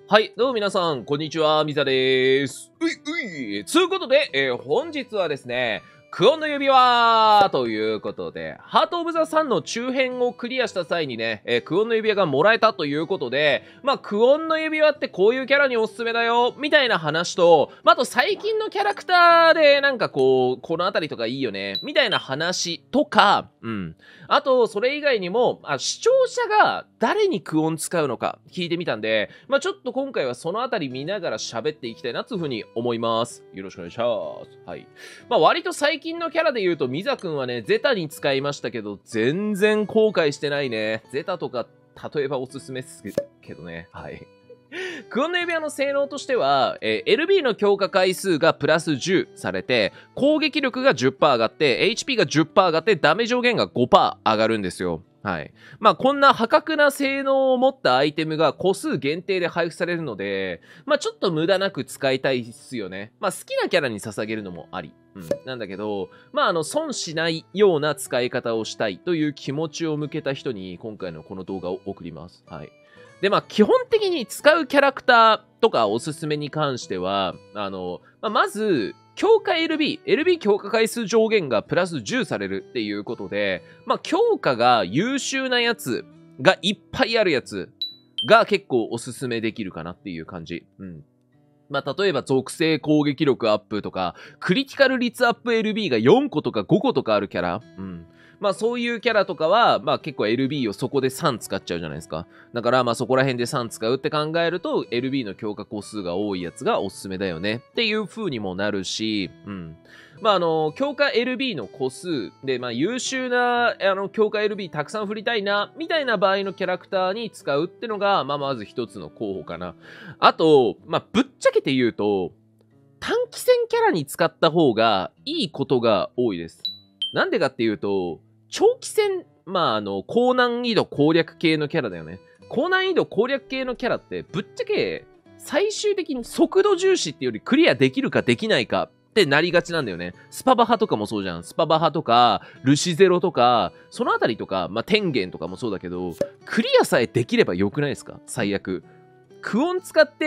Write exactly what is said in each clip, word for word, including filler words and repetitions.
はい、どうも皆さん、こんにちは、みざでーす。ういうい。つうことで、えー本日はですね、クオンの指輪ということで、ハートオブザサンの中編をクリアした際にね、えークオンの指輪がもらえたということで、まあ、クオンの指輪ってこういうキャラにおすすめだよ、みたいな話と、まあ、あと最近のキャラクターでなんかこう、このあたりとかいいよね、みたいな話とか、うん。あと、それ以外にも、あ、視聴者が誰にクオン使うのか聞いてみたんで、まあ、ちょっと今回はそのあたり見ながら喋っていきたいなというふうに思います。よろしくお願いします。はい。まあ、割と最近のキャラで言うと、ミザ君はね、ゼタに使いましたけど、全然後悔してないね。ゼタとか、例えばおすすめっすけどね。はい。クオンの指輪の性能としては、えー エルビー の強化回数がプラスじゅうされて、攻撃力が じゅっパーセント上がって、エイチピー が じゅっパーセント上がって、ダメ上限が ごパーセント上がるんですよ。はい。まあ、こんな破格な性能を持ったアイテムが個数限定で配布されるので、まあ、ちょっと無駄なく使いたいっすよね。まあ、好きなキャラに捧げるのもあり。うん。なんだけど、まあ、あの、損しないような使い方をしたいという気持ちを向けた人に、今回のこの動画を送ります。はい。で、まあ、基本的に使うキャラクターとかおすすめに関しては、あの、まあ、まず、強化 エルビー、エルビー 強化回数上限がプラスじゅうされるっていうことで、まあ、強化が優秀なやつがいっぱいあるやつが結構おすすめできるかなっていう感じ。うん。まあ、例えば属性攻撃力アップとか、クリティカル率アップ エルビー がよんことかごことかあるキャラ。うん。まあそういうキャラとかは、まあ結構 エルビー をそこでさん使っちゃうじゃないですか。だからまあそこら辺でさん使うって考えると、エルビー の強化個数が多いやつがおすすめだよねっていう風にもなるし、うん。まああの、強化 エルビー の個数で、まあ優秀な、あの、強化 エルビー たくさん振りたいな、みたいな場合のキャラクターに使うってのが、まあまず一つの候補かな。あと、まあぶっちゃけて言うと、短期戦キャラに使った方がいいことが多いです。なんでかっていうと、長期戦、まあ、あの、高難易度攻略系のキャラだよね。高難易度攻略系のキャラって、ぶっちゃけ、最終的に速度重視っていうよりクリアできるかできないかってなりがちなんだよね。スパバハとかもそうじゃん。スパバハとか、ルシゼロとか、そのあたりとか、まあ、天元とかもそうだけど、クリアさえできればよくないですか？最悪。クオン使って、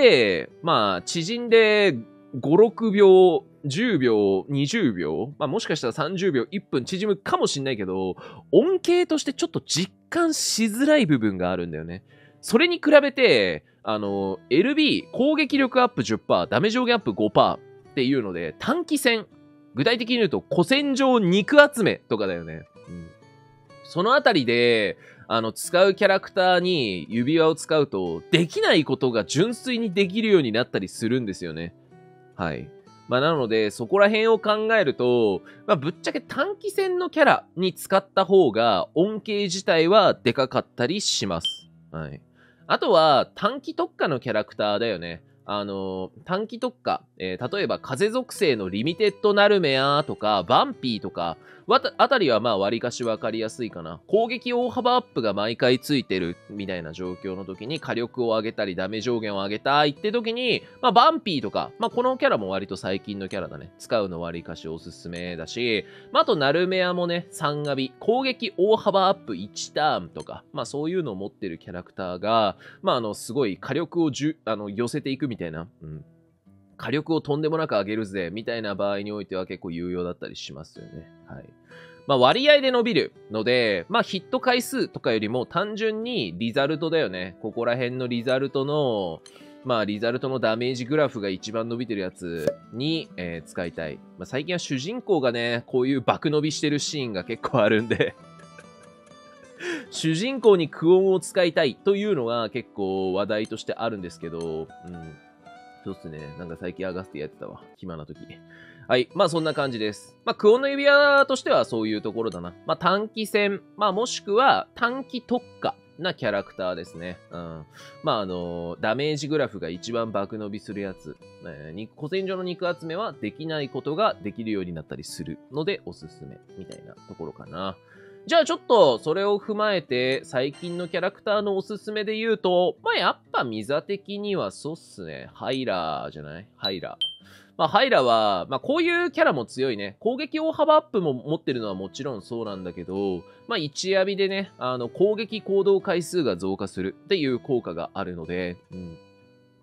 まあ、知人でご、ろくびょう、じゅうびょう、にじゅうびょう、まあもしかしたらさんじゅうびょう、いっぷん縮むかもしんないけど、恩恵としてちょっと実感しづらい部分があるんだよね。それに比べて、あの、エルビー、攻撃力アップ じゅっパーセント、ダメ上限アップ ごパーセント っていうので、短期戦、具体的に言うと、古戦場肉集めとかだよね。うん。そのあたりで、あの、使うキャラクターに指輪を使うと、できないことが純粋にできるようになったりするんですよね。はい。まあ、なので、そこら辺を考えると、まあ、ぶっちゃけ短期戦のキャラに使った方が、恩恵自体はでかかったりします。はい。あとは、短期特化のキャラクターだよね。あのー短期特化、えー例えば風属性のリミテッドナルメアとか、バンピーとか、わたあたりはまあ割かしわかりやすいかな。攻撃大幅アップが毎回ついてるみたいな状況の時に火力を上げたりダメ上限を上げたいって時に、まあバンピーとか、まあこのキャラも割と最近のキャラだね。使うの割かしおすすめだし、まああとナルメアもね、さんアビ、攻撃大幅アップいちターンとか、まあそういうのを持ってるキャラクターが、まああのすごい火力をじゅあの寄せていくみたいな、うん。火力をとんでもなく上げるぜ、みたいな場合においては結構有用だったりしますよね。はい。まあ割合で伸びるので、まあヒット回数とかよりも単純にリザルトだよね。ここら辺のリザルトの、まあリザルトのダメージグラフが一番伸びてるやつに、えー使いたい。まあ最近は主人公がね、こういう爆伸びしてるシーンが結構あるんで主人公にクオンを使いたいというのが結構話題としてあるんですけど、うん。そうっすね。なんか最近アガスティやってたわ。暇な時。はい。まあそんな感じです。まあクオンの指輪としてはそういうところだな。まあ短期戦、まあもしくは短期特化なキャラクターですね。うん。まああのダメージグラフが一番爆伸びするやつ。えー、古戦場の肉集めはできないことができるようになったりするのでおすすめみたいなところかな。じゃあちょっとそれを踏まえて最近のキャラクターのおすすめで言うと、まあやっぱミザ的にはそうっすね。ハイラーじゃないハイラー。まあハイラーは、まあこういうキャラも強いね。攻撃大幅アップも持ってるのはもちろんそうなんだけど、まあいちアビでね、あの攻撃行動回数が増加するっていう効果があるので、うん。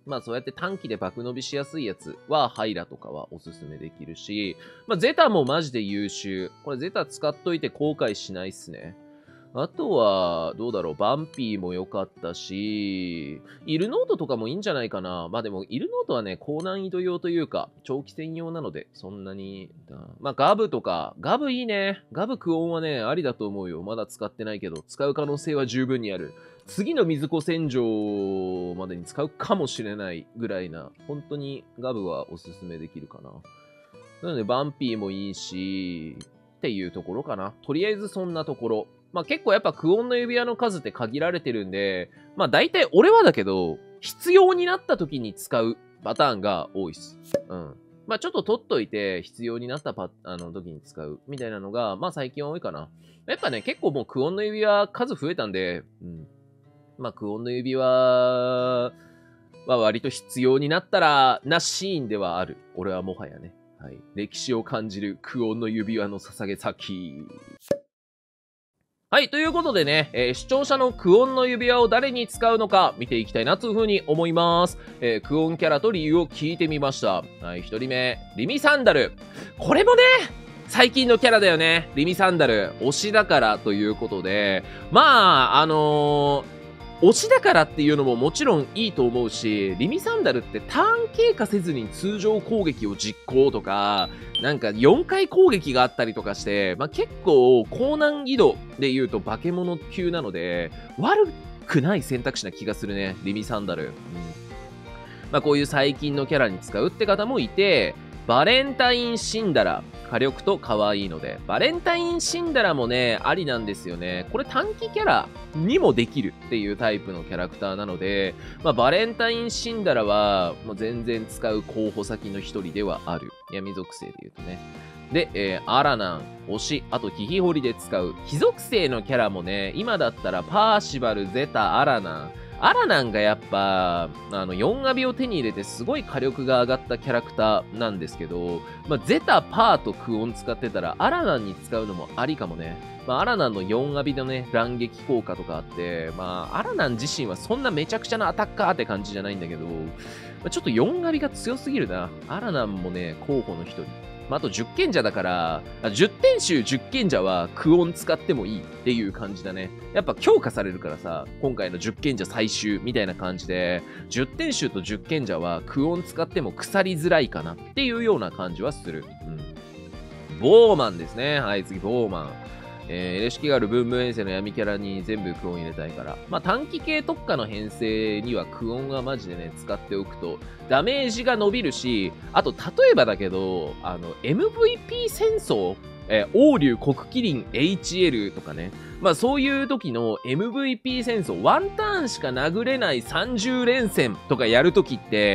まあそうやって短期で爆伸びしやすいやつはハイラとかはおすすめできるし、まあゼタもマジで優秀。これゼタ使っといて後悔しないっすね。あとは、どうだろう、バンピーも良かったし、イルノートとかもいいんじゃないかな。まあでも、イルノートはね、高難易度用というか、長期戦用なので、そんなに、まあガブとか、ガブいいね。ガブクオンはね、ありだと思うよ。まだ使ってないけど、使う可能性は十分にある。次の水子洗浄までに使うかもしれないぐらいな、本当にガブはおすすめできるかな。なので、バンピーもいいし、っていうところかな。とりあえずそんなところ。まあ結構やっぱクオンの指輪の数って限られてるんで、まあ大体俺はだけど、必要になった時に使うパターンが多いっす。うん。まあちょっと取っといて、必要になったパあの時に使うみたいなのが、まあ最近は多いかな。やっぱね、結構もうクオンの指輪数増えたんで、うん。まあクオンの指輪は割と必要になったらなシーンではある。俺はもはやね。はい。歴史を感じるクオンの指輪の捧げ先。はい、ということでね、えー、視聴者のクオンの指輪を誰に使うのか見ていきたいなというふうに思います。えー、クオンキャラと理由を聞いてみました。はい、一人目、リミサンダル。これもね、最近のキャラだよね。リミサンダル。推しだからということで、まあ、あのー、推しだからっていうのももちろんいいと思うし、リミサンダルってターン経過せずに通常攻撃を実行とか、なんかよんかい攻撃があったりとかして、まあ、結構高難易度で言うと化け物級なので、悪くない選択肢な気がするね、リミサンダル。うん、まあ、こういう最近のキャラに使うって方もいて、バレンタインシンダラ。火力と可愛いので。バレンタインシンダラもね、ありなんですよね。これ短期キャラにもできるっていうタイプのキャラクターなので、まあ、バレンタインシンダラは、もう全然使う候補先の一人ではある。闇属性で言うとね。で、えー、アラナン、推し、あとヒヒホリで使う。非属性のキャラもね、今だったらパーシバル、ゼタ、アラナン。アラナンがやっぱ、あの、よんアビを手に入れてすごい火力が上がったキャラクターなんですけど、まあ、ゼタ、パーとクオン使ってたら、アラナンに使うのもありかもね。まあ、アラナンのよんアビのね、乱撃効果とかあって、まあ、アラナン自身はそんなめちゃくちゃなアタッカーって感じじゃないんだけど、まあ、ちょっとよんアビが強すぎるな。アラナンもね、候補の一人。まあ、あとじゅっ賢者だから、じゅってん集じゅっ賢者はクオン使ってもいいっていう感じだね。やっぱ強化されるからさ、今回のじゅっ賢者最終みたいな感じで、じゅってん集とじゅっ賢者はクオン使っても腐りづらいかなっていうような感じはする。うん。ボーマンですね。はい、次、ボーマン。えー、エレシキガール、ブンブン遠征の闇キャラに全部クオン入れたいから。まあ、短期系特化の編成にはクオンはマジでね、使っておくと、ダメージが伸びるし、あと、例えばだけど、あの、エムブイピー 戦争、えー、王竜国麒麟 エイチエル とかね。まあ、そういう時の エムブイピー 戦争、ワンターンしか殴れないさんじゅう連戦とかやるときって、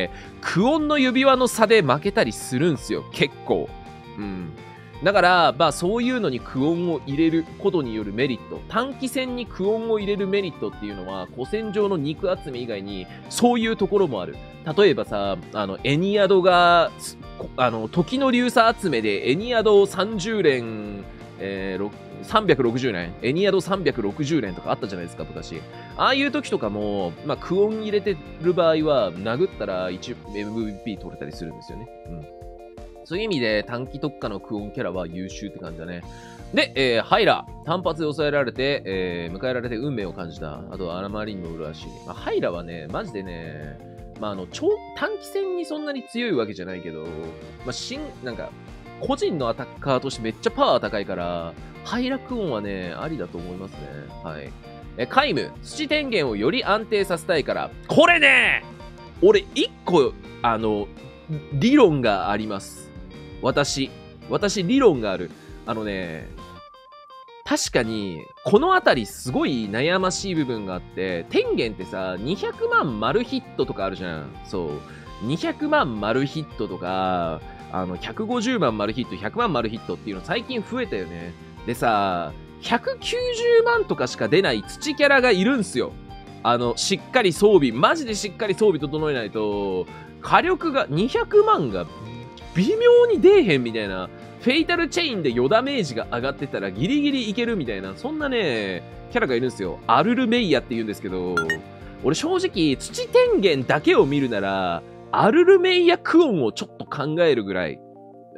クオンの指輪の差で負けたりするんすよ、結構。うん。だから、まあそういうのにクオンを入れることによるメリット。短期戦にクオンを入れるメリットっていうのは、古戦場の肉集め以外に、そういうところもある。例えばさ、あの、エニアドが、あの、時の流差集めで、エニアドさんじゅう連、えー、さんびゃくろくじゅう連、エニアドさんびゃくろくじゅう連とかあったじゃないですか、昔。ああいう時とかも、まあ、クオン入れてる場合は、殴ったらいち エムブイピー 取れたりするんですよね。うん。そういう意味で短期特化のクオンキャラは優秀って感じだね。で、えー、ハイラ。単発で抑えられて、えー、迎えられて運命を感じた。あとはアラマリンの麗しい。まあ、ハイラはね、マジでね、まあ、あの、超、短期戦にそんなに強いわけじゃないけど、まあ、新、なんか、個人のアタッカーとしてめっちゃパワー高いから、ハイラクオンはね、ありだと思いますね。はい。え、カイム。土天元をより安定させたいから。これね俺、一個、あの、理論があります。私、私理論がある。あのね、確かに、このあたりすごい悩ましい部分があって、天元ってさ、にひゃくまん丸ヒットとかあるじゃん。そう。にひゃくまん丸ヒットとか、あの、ひゃくごじゅうまん丸ヒット、ひゃくまん丸ヒットっていうの最近増えたよね。でさ、ひゃくきゅうじゅうまんとかしか出ない土キャラがいるんすよ。あの、しっかり装備、マジでしっかり装備整えないと、火力がにひゃくまんが微妙に出えへんみたいな、フェイタルチェインでよダメージが上がってたらギリギリいけるみたいな、そんなね、キャラがいるんですよ。アルルメイヤって言うんですけど、 俺正直、土天元だけを見るなら、アルルメイヤクオンをちょっと考えるぐらい、うん、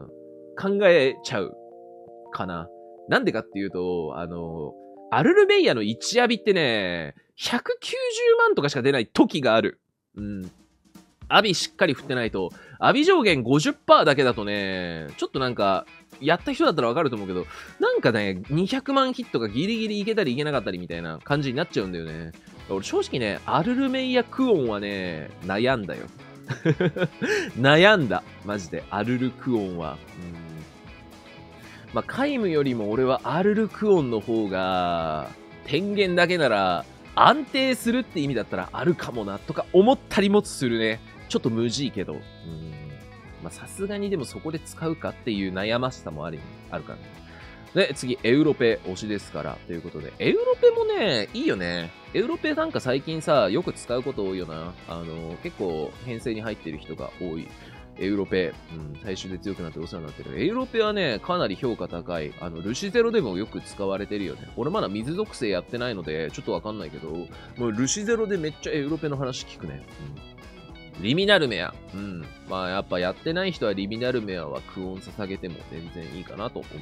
考えちゃうかな。なんでかっていうと、あの、アルルメイヤのいちアビってね、ひゃくきゅうじゅうまんとかしか出ない時がある。うん。アビしっかり振ってないと、アビ上限 ごじゅっパーセント だけだとね、ちょっとなんか、やった人だったらわかると思うけど、なんかね、にひゃくまんヒットがギリギリいけたりいけなかったりみたいな感じになっちゃうんだよね。俺正直ね、アルルメイヤクオンはね、悩んだよ。悩んだ。マジで。アルルクオンは。うんまあ、カイムよりも俺はアルルクオンの方が、天元だけなら安定するって意味だったらあるかもなとか思ったりもするね。ちょっと無事いけど。うんまあさすがにでもそこで使うかっていう悩ましさもあるあるからね。で、次、エウロペ推しですから。ということで、エウロペもね、いいよね。エウロペなんか最近さ、よく使うこと多いよな。あの、結構編成に入ってる人が多い。エウロペ、うん、最終で強くなってお世話になってる。エウロペはね、かなり評価高い。あの、ルシゼロでもよく使われてるよね。俺まだ水属性やってないので、ちょっとわかんないけど、もうルシゼロでめっちゃエウロペの話聞くね。うんリミナルメア。うん。まあやっぱやってない人はリミナルメアはクオン捧げても全然いいかなと思います。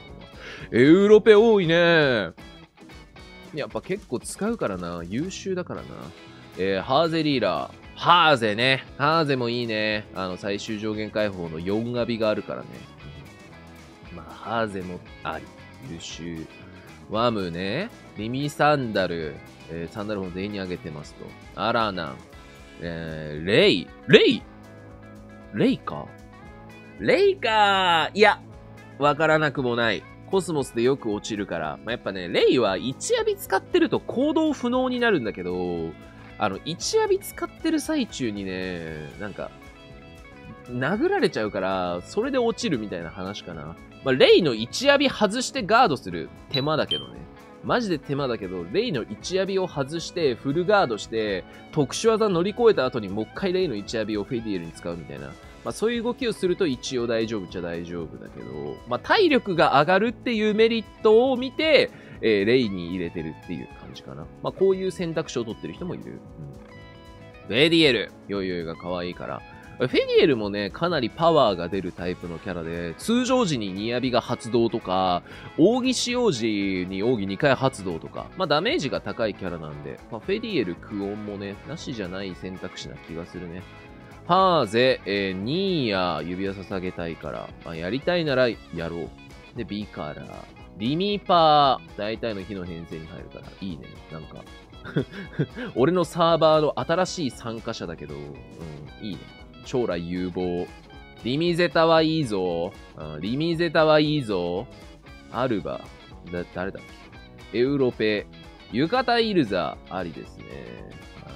エウロペ多いね。やっぱ結構使うからな。優秀だからな。えー、ハーゼリーラー。ハーゼね。ハーゼもいいね。あの最終上限解放のよんアビがあるからね。まあハーゼもあり。優秀。ワムね。リミサンダル。えー、サンダルも全員に上げてますと。アラナン。えー、レイレイレイかレイかいや、わからなくもない。コスモスでよく落ちるから。まあ、やっぱね、レイはいちアビ使ってると行動不能になるんだけど、あの、いちアビ使ってる最中にね、なんか、殴られちゃうから、それで落ちるみたいな話かな。まあ、レイのいちアビ外してガードする手間だけどね。マジで手間だけど、レイのいちアビを外して、フルガードして、特殊技乗り越えた後にもう一回レイのいちアビをフェディエルに使うみたいな。まあそういう動きをすると一応大丈夫っちゃ大丈夫だけど、まあ体力が上がるっていうメリットを見て、えー、レイに入れてるっていう感じかな。まあこういう選択肢を取ってる人もいる。うん、フェディエル。ヨイヨイが可愛いから。フェディエルもね、かなりパワーが出るタイプのキャラで、通常時ににアビが発動とか、奥義使用時に奥義にかい発動とか、まあダメージが高いキャラなんで、まあ、フェディエル、クオンもね、なしじゃない選択肢な気がするね。ハーゼ、えー、ニーヤ、指輪捧げたいから、まあ、やりたいならやろう。で、ビカラ、リミパー、大体の日の編成に入るから、いいね、なんか。俺のサーバーの新しい参加者だけど、うん、いいね。将来有望。リミゼタはいいぞ。うん、リミゼタはいいぞ。アルバ。だ、誰だっけエウロペ。ユカタイルザありですね。はい、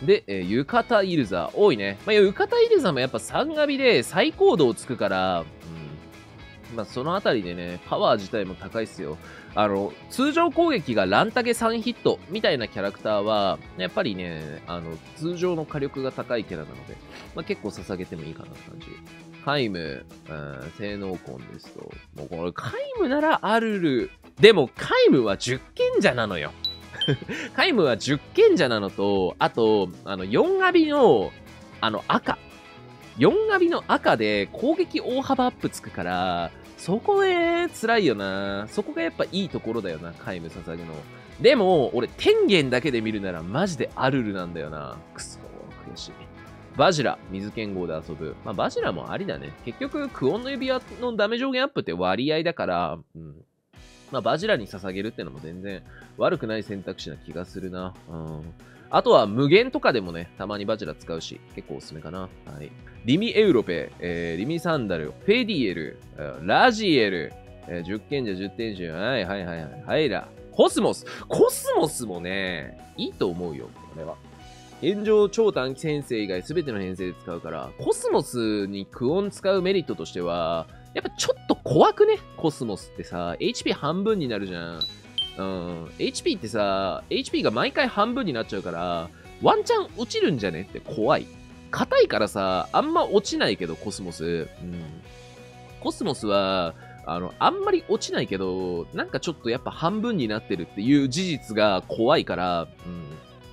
で、えー、ユカタイルザ多いね。まあ、ユカタイルザもやっぱさんアビで再行動つくから、うん、まあ、そのあたりでね、パワー自体も高いっすよ。あの、通常攻撃がランタゲさんヒットみたいなキャラクターは、やっぱりね、あの、通常の火力が高いキャラなので、まあ、結構捧げてもいいかなって感じ。カイム、うん、性能コンですと、もうこれ、カイムならアルル。でも、カイムはじゅっ賢者なのよ。カイムはじゅっ賢者なのと、あと、あの、よんアビの、あの、赤。よんアビの赤で攻撃大幅アップつくから、そこね、辛いよな。そこがやっぱいいところだよな、カイム捧げの。でも、俺、天元だけで見るならマジでアルルなんだよな。くそー、悔しい。バジラ、水剣豪で遊ぶ。まあ、バジラもありだね。結局、クオンの指輪のダメ上限アップって割合だから、うん。まあ、バジラに捧げるってのも全然悪くない選択肢な気がするな。うん。あとは無限とかでもね、たまにバジラ使うし、結構おすすめかな。はい。リミエウロペ、えー、リミサンダル、フェディエル、ラジエル、えー、じゅっ賢者じゅってんじゅう、はいはいはいはい、はいら。コスモスコスモスもね、いいと思うよ、これは。現状超短期編成以外全ての編成で使うから、コスモスにクオン使うメリットとしては、やっぱちょっと怖くねコスモスってさ、エイチピー 半分になるじゃん。うん。エイチピー ってさ、エイチピー が毎回半分になっちゃうから、ワンチャン落ちるんじゃねって怖い。硬いからさ、あんま落ちないけど、コスモス。うん。コスモスは、あの、あんまり落ちないけど、なんかちょっとやっぱ半分になってるっていう事実が怖いから、うん。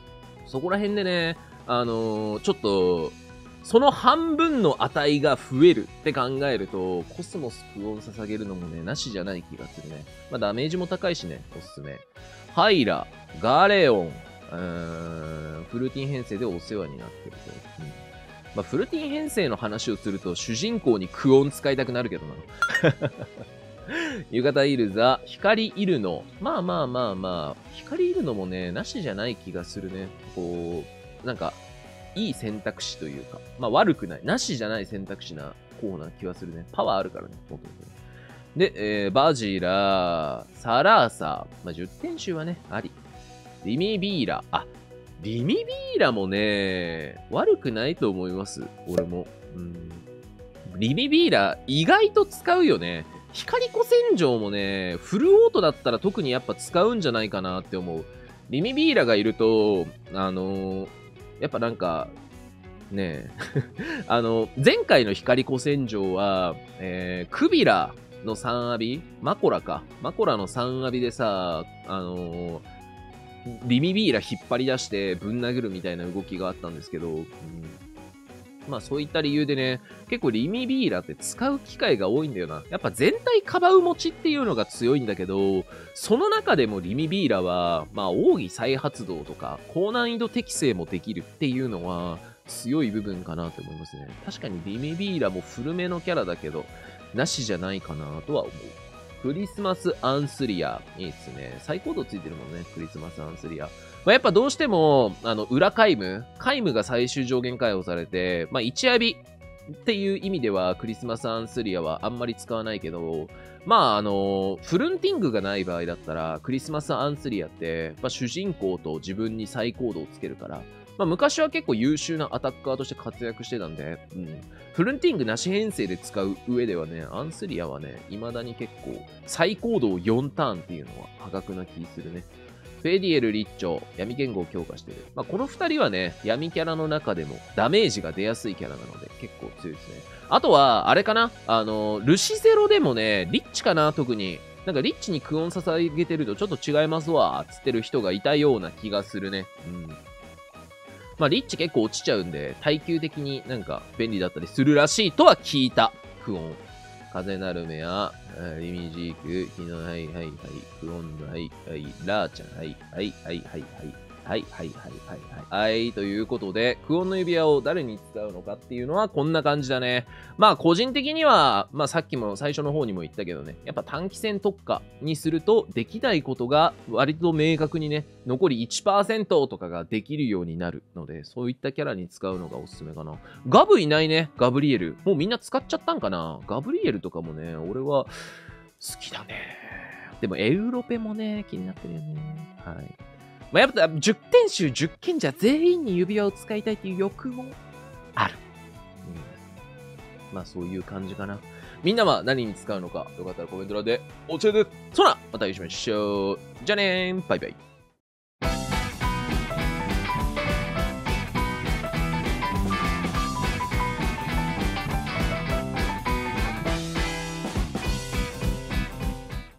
そこら辺でね、あのー、ちょっと、その半分の値が増えるって考えると、コスモスクオン捧げるのもね、なしじゃない気がするね。まあ、ダメージも高いしね、おすすめ。ハイラ、ガレオン、うーん、フルティン編成でお世話になってると。うん、まあ、フルティン編成の話をすると、主人公にクオン使いたくなるけどな。浴衣いるザ、光いるの。まあまあまあまあ、光いるのもね、なしじゃない気がするね。こう、なんか、いい選択肢というか、まあ悪くない、なしじゃない選択肢なコーナー気はするね。パワーあるからね、もともとね。で、えー、バジラ、サラーサ、まあ、じゅってん集はね、あり。リミビーラ、あ、リミビーラもね、悪くないと思います。俺も。うん、リミビーラ、意外と使うよね。光子洗浄もね、フルオートだったら特にやっぱ使うんじゃないかなって思う。リミビーラがいると、あのー、やっぱなんか、ねえ、あの、前回の光子洗浄は、えー、クビラのさんアビマコラか。マコラのさんアビでさ、あのー、リミビーラ引っ張り出してぶん殴るみたいな動きがあったんですけど、うん、まあそういった理由でね、結構リミビーラって使う機会が多いんだよな。やっぱ全体カバウ持ちっていうのが強いんだけど、その中でもリミビーラは、まあ奥義再発動とか高難易度適正もできるっていうのは強い部分かなと思いますね。確かにリミビーラも古めのキャラだけど、なしじゃないかなとは思う。クリスマスアンスリア。いいっすね。最高度ついてるもんね。クリスマスアンスリア。まあ、やっぱどうしても、あの、裏皆無皆無が最終上限解放されて、まあ、いちアビっていう意味では、クリスマスアンスリアはあんまり使わないけど、まあ、あの、フルンティングがない場合だったら、クリスマスアンスリアって、まあ、主人公と自分に最高度をつけるから、まあ、昔は結構優秀なアタッカーとして活躍してたんで、うん、フルンティングなし編成で使う上ではね、アンスリアはね、未だに結構最高度をよんターンっていうのは破格な気するね。フェディエル・リッチョ、闇言語を強化してる。まあ、このふたりはね、闇キャラの中でもダメージが出やすいキャラなので結構強いですね。あとは、あれかなあの、ルシゼロでもね、リッチかな特に。なんかリッチにクオン捧げてるとちょっと違いますわ、つってる人がいたような気がするね。うん。まあ、リッチ結構落ちちゃうんで、耐久的になんか便利だったりするらしいとは聞いた。クオン。風なるめや、リミジーク、キノ、はいはいはい、クオンの、はいはい、ラーちゃん、はいはいはいはいはい。はいはいはいはいはい。はい、ということで、クオンの指輪を誰に使うのかっていうのはこんな感じだね。まあ個人的には、まあさっきも最初の方にも言ったけどね、やっぱ短期戦特化にするとできないことが割と明確にね、残り いちパーセント とかができるようになるので、そういったキャラに使うのがおすすめかな。ガブいないね、ガブリエル。もうみんな使っちゃったんかな。ガブリエルとかもね、俺は好きだね。でもエウロペもね、気になってるよね。はい。まあ、やっぱじゅってん集じゅっけんじゃ全員に指輪を使いたいという欲もある。うん、まあそういう感じかな。みんなは何に使うのかよかったらコメント欄で教えて。そらまたお会いしましょう。じゃあねー。バイバイ。